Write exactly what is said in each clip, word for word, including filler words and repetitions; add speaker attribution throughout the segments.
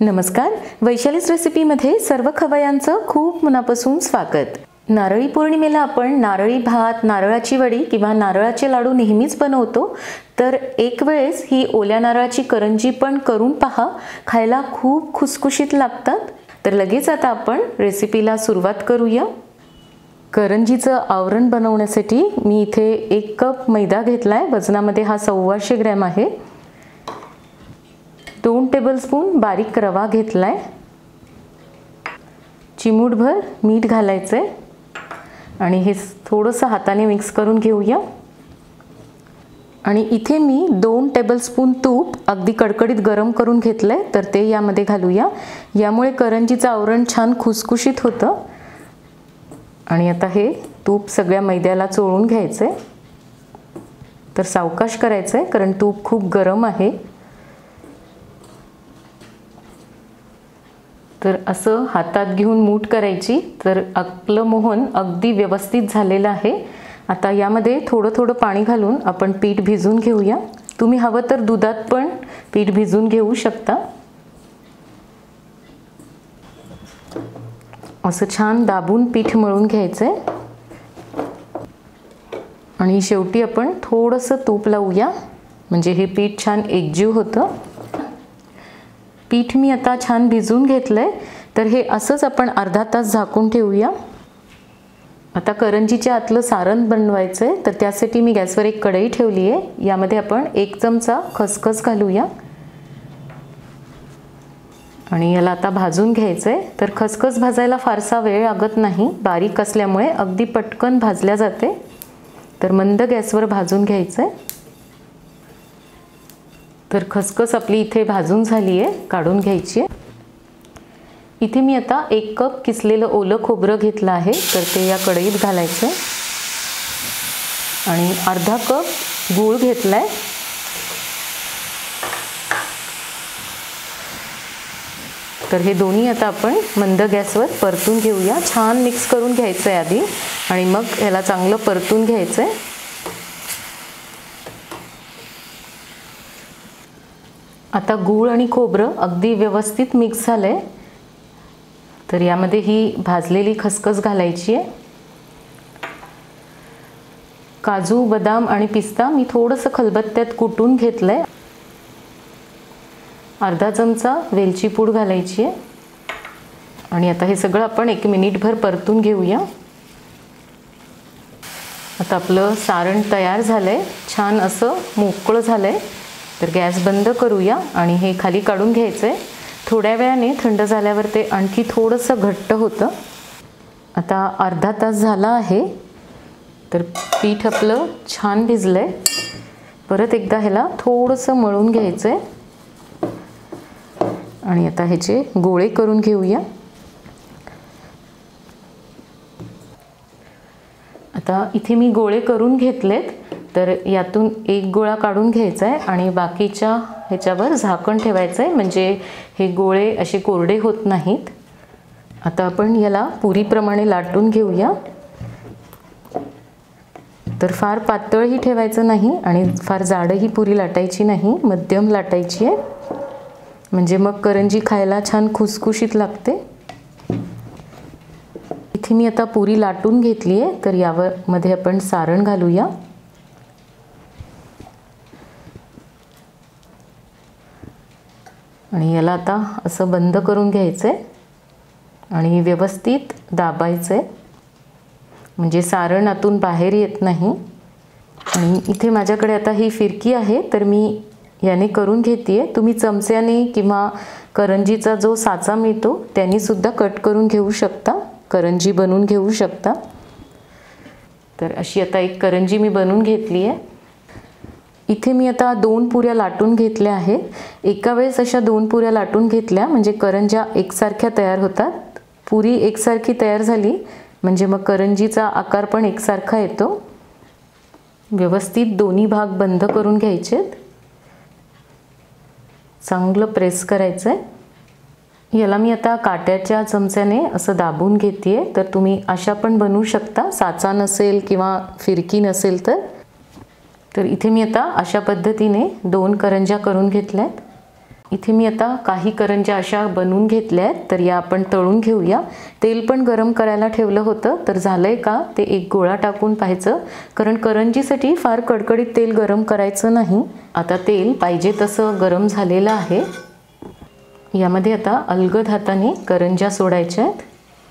Speaker 1: नमस्कार, वैशालीस रेसिपीमध्ये सर्व खवयांचं खूप मनापासून स्वागत। नारळी पौर्णिमेला आपण नारळी भात, नारळाची वडी किंवा नारळाचे लाडू नेहमीच बनवतो, तर एक वेळेस ही ओल्या नारळाची करंजी पण करून पहा, खायला खूप खुसखुशीत लागतात। तर लगेच आता आपण रेसिपीला सुरुवात करूया। करंजीचं आवरण बनवण्यासाठी मी इथे एक कप मैदा घेतलाय, वजनामध्ये हा सव्वाशे ग्रॅम आहे। दोन टेबलस्पून बारीक रवा घेतलाय, चिमूटभर मीठ घालायचंय आणि हे थोडंसं हाताने मिक्स करून घेऊया। आणि इथे मी दोन टेबलस्पून तूप अगदी कडकडीत गरम करून घेतलंय, तर ते यामध्ये घालूया। यामुळे करंजीचं आवरण छान खुसखुशीत होतं। आणि आता हे तूप सगळ्या मैद्याला चोळून घ्यायचंय, तर सावकाश करायचंय कारण तूप खूप गरम आहे। तर असं हातात घेऊन मूठ करायची, तर आपलं मोहन अगदी व्यवस्थित झालेलं आहे। आता यामध्ये थोडं थोडं पाणी घालून आपण पीठ भिजवून घेऊया। तुम्ही हवं तर दुधात पण पीठ भिजवून घेऊ शकता। असं छान दाबून पीठ मळून घ्यायचंय आणि शेवटी आपण थोडंसं तूप लावूया, म्हणजे हे पीठ छान एकजीव होतं। पीठ मी आता छान भिजवून घेतलंय, तर हे असंच आपण अर्धा तास झाकून ठेवूया। आता करंजीच्या आतलं सारण बनवायचंय, तर त्यासाठी मी गॅसवर एक कढई ठेवली आहे। यामध्ये आपण एक चमचा खसखस घालूया आणि याला आता भाजून घ्यायचंय। तर खसखस भाजायला फारसा वेळ लागत नाही, बारीक असल्यामुळे अगदी पटकन भाजल्या जाते। तर मंद गॅसवर भाजून घ्यायचंय। तर खसखस आपली इथे भाजून झाली आहे, काढून घ्यायची आहे। इथे मी आता एक कप किसलेलं ओलं खोबरं घेतलं आहे, तर ते या कढईत घालायचं आणि अर्धा कप गूळ घेतलाय। तर हे दोन्ही आता आपण मंद गॅसवर परतून घेऊया। छान मिक्स करून घ्यायचं आहे आधी आणि मग याला चांगलं परतून घ्यायचं आहे। आता गूळ आणि खोबरं अगदी व्यवस्थित मिक्स झालंय, तर यामध्ये ही भाजलेली खसखस घालायची आहे। काजू, बदाम आणि पिस्ता मी थोडंसं खलबत्त्यात कुटून घेतलंय। अर्धा चमचा वेलची पूड घालायची आहे आणि आता हे सगळं आपण एक मिनिटभर परतून घेऊया। आता आपलं सारण तयार झालंय, छान असं मोकळं झालंय। तर गॅस बंद करूया आणि हे खाली काढून घ्यायचंय। थोड्या वेळाने थंड झाल्यावर ते आणखी थोडंसं घट्ट होतं। आता अर्धा तास झाला आहे, तर पीठ आपलं छान भिजलंय। परत एकदा ह्याला थोडंसं मळून घ्यायचंय आणि आता ह्याचे गोळे करून घेऊया। आता इथे मी गोळे करून घेतलेत, तर यातून एक गोळा काढून घ्यायचा आहे आणि बाकीच्या ह्याच्यावर झाकण ठेवायचं आहे, म्हणजे हे गोळे असे कोरडे होत नाहीत। आता आपण याला पुरीप्रमाणे लाटून घेऊया। तर फार पातळही ठेवायचं नाही आणि फार जाडही पुरी लाटायची नाही, मध्यम लाटायची आहे, म्हणजे मग करंजी खायला छान खुसखुशीत लागते। इथे मी आता पुरी लाटून घेतली आहे, तर यावर मध्ये आपण सारण घालूया। आणि याला आता असं बंद करून घ्यायचंय आणि व्यवस्थित दाबायचंय, म्हणजे सारण आतून बाहेर येत नाही। आणि इथे माझ्याकडे आता ही फिरकी आहे, तर मी याने करून घेतेय। तुम्ही चमच्याने किंवा करंजीचा जो साचा मिळतो त्याने सुद्धा कट करून घेऊ शकता, करंजी बनवून घेऊ शकता। तर अशी आता एक करंजी मी बनवून घेतली आहे। इथे मी आता दोन पुऱ्या लाटून घेतल्या आहेत। एका वेळेस अशा दोन पुऱ्या लाटून घेतल्या म्हणजे करंज्या एकसारख्या तयार होतात। पुरी एकसारखी तयार झाली म्हणजे मग करंजीचा आकार पण एकसारखा येतो। व्यवस्थित दोन्ही भाग बंद करून घ्यायचेत, चांगलं प्रेस करायचं आहे। याला मी आता काट्याच्या चमच्याने असं दाबून घेतेय, तर तुम्ही अशा पण बनवू शकता, साचा नसेल किंवा फिरकी नसेल तर। तर इथे मी आता अशा पद्धतीने दोन करंज्या करून घेतल्यात। इथे मी आता काही करंज्या अशा बनवून घेतल्या आहेत, तर या आपण तळून घेऊया. तेल पण गरम करायला ठेवलं होतं, तर झालंय का ते एक गोळा टाकून पाहायचं, कारण करंजीसाठी फार कडकडीत तेल गरम करायचं नाही. आता तेल पाहिजे तसं गरम झालेलं आहे. यामध्ये आता अलगद हाताने करंज्या सोडायच्या आहेत.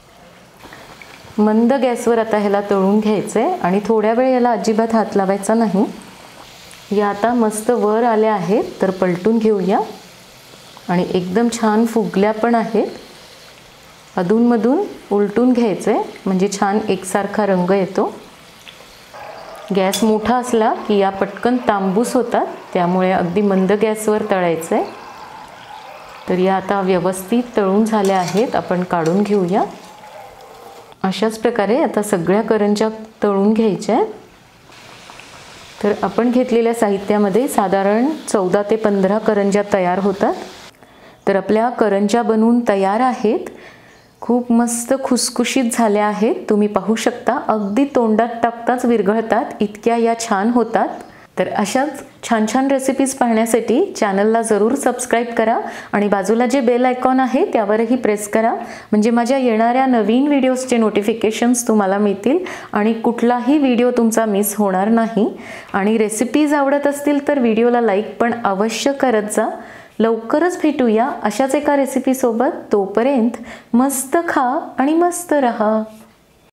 Speaker 1: मंद गॅसवर आता ह्याला तळून घ्यायचं आहे आणि थोड्या वेळ याला अजिबात हात लावायचा नाही. या आता मस्त वर आल्या आहेत, तर पलटून घेऊया. आणि एकदम छान फुगल्या पण आहेत. अधूनमधून उलटून घ्यायचं आहे म्हणजे छान एकसारखा रंग येतो. गॅस मोठा असला की या पटकन तांबूस होतात, त्यामुळे अगदी मंद गॅसवर तळायचं आहे. तर या आता व्यवस्थित तळून झाल्या आहेत, आपण काढून घेऊया. अशाच प्रकारे आता सगळ्या करंज्या तळून घ्यायच्या आहेत. तर आपण घेतलेल्या साहित्यामध्ये साधारण चौदा ते पंधरा करंज्या तयार होतात. तर आपल्या करंज्या बनवून तयार आहेत. खूप मस्त खुसखुशीत झाल्या आहेत. तुम्ही पाहू शकता, अगदी तोंडात टाकताच विरघळतात, इतक्या या छान होतात. तर अशाच छान छान रेसिपीज पाहण्यासाठी चॅनलला जरूर सबस्क्राईब करा आणि बाजूला जे बेल आयकॉन आहे त्यावरही प्रेस करा, म्हणजे माझ्या येणाऱ्या नवीन व्हिडिओजचे नोटिफिकेशन्स तुम्हाला मिळतील आणि कुठलाही व्हिडिओ तुमचा मिस होणार नाही. आणि रेसिपीज आवडत असतील तर व्हिडिओला लाईक पण अवश्य करत जा. लवकरच भेटूया अशाच एका रेसिपीसोबत. तोपर्यंत मस्त खा आणि मस्त रहा.